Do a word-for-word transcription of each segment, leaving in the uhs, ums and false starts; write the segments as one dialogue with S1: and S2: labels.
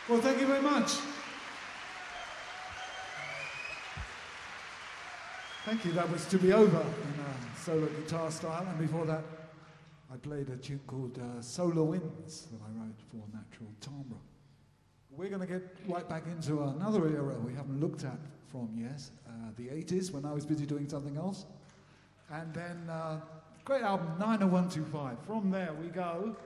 S1: Well, thank you very much. Thank you. That was To Be Over in a solo guitar style, and before that, I played a tune called uh, Solar Winds that I wrote for Natural Timbre. We're going to get right back into another era we haven't looked at from yet, uh, the eighties, when I was busy doing something else. And then, uh, great album, nine oh one two five. From there we go.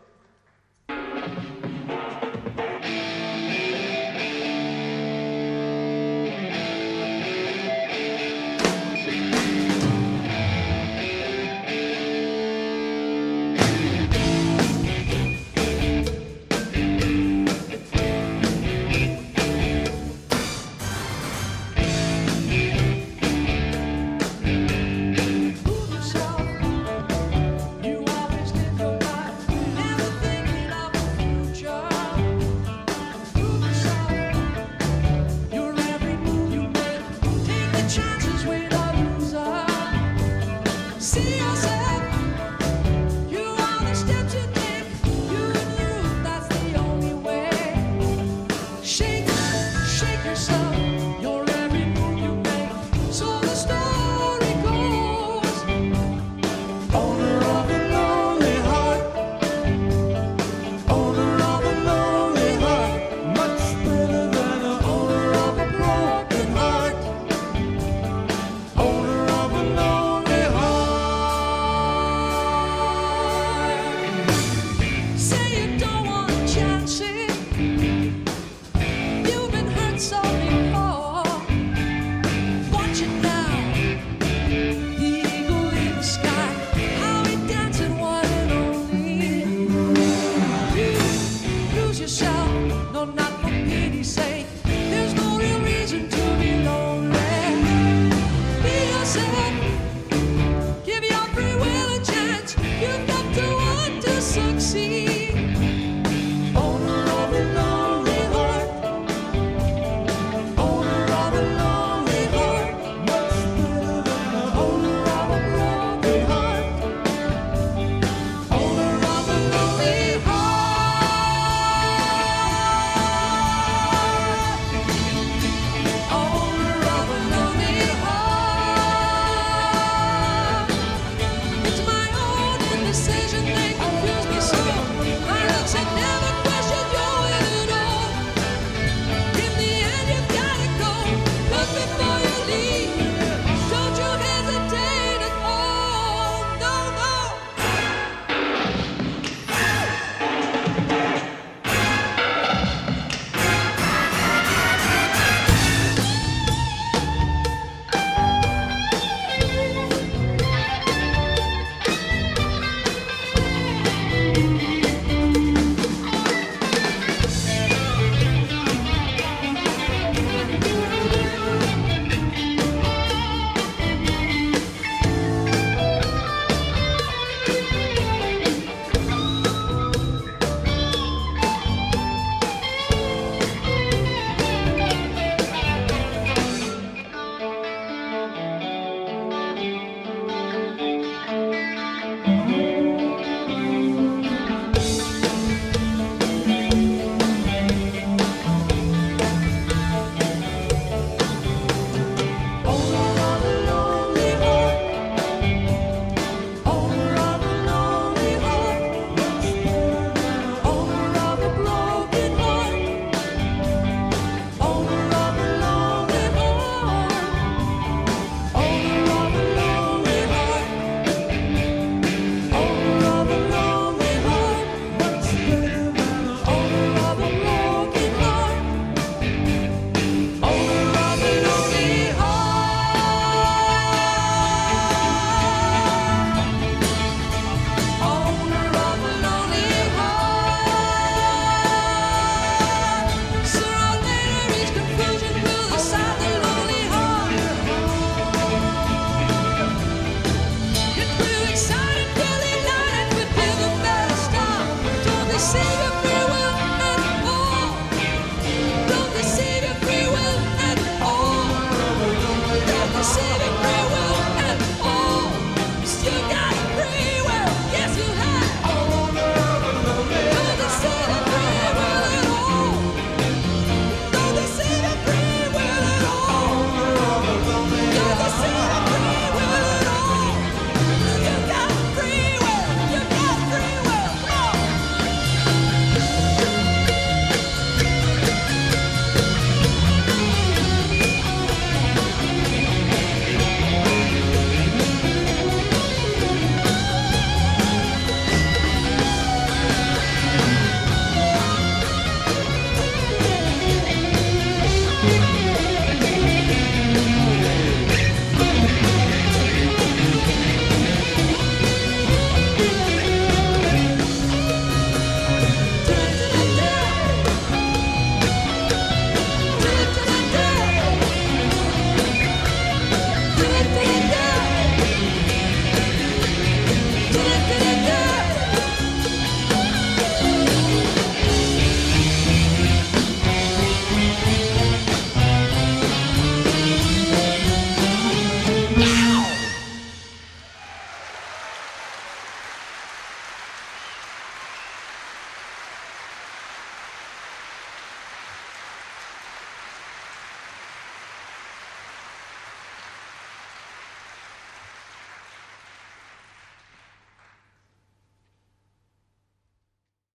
S2: See you.